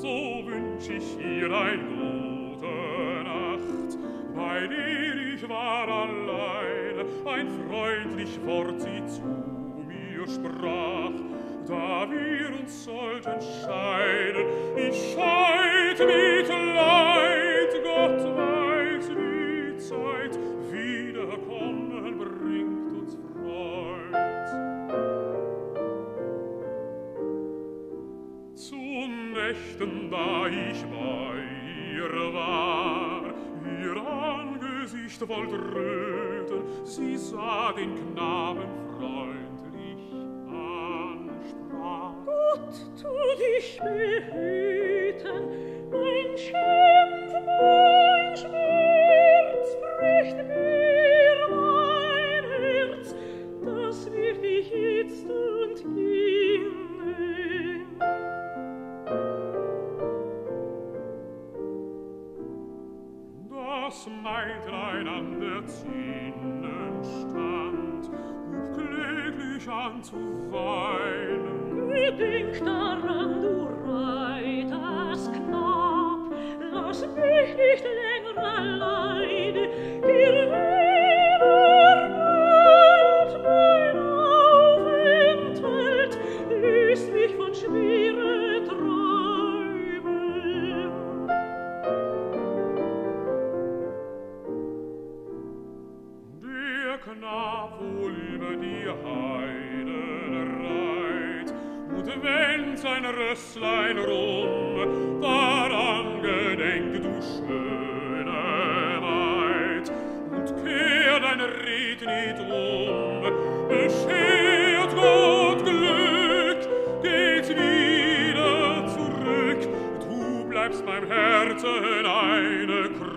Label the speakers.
Speaker 1: so wünsch ich ihr eine gute Nacht. Bei dir ich war allein, ein freundlich Wort sie zu mir sprach. Da wir uns sollten scheiden, ich scheid mit Leid. Gott weiß, die Zeit wiederkommen bringt uns Freud. Zu Nächten, da ich bei ihr war, ihr Angesicht wollt röten, sie sah den Knaben freundlich ansprach.
Speaker 2: Gott, tu dich behüten, mein Schimpf, mein Schmerz bricht mir mein Herz, das wird ich jetzt und innen.
Speaker 1: Das Mägdlein an der Zinnen stand, hub kläglich an zu weinen.
Speaker 2: Gedenk daran, du Reitersknab, lass mich nicht länger alleine, dir wiederwollt mein Aufenthalt, löst mich von schweren Träumen.
Speaker 1: Der Knab wohl über die Heiden reit, und wenn sein Rösslein rum, daran gedenk, du schöne Maid, und kehr dein Ried nicht beschert Gott Glück, geht wieder zurück, du bleibst beim Herzen eine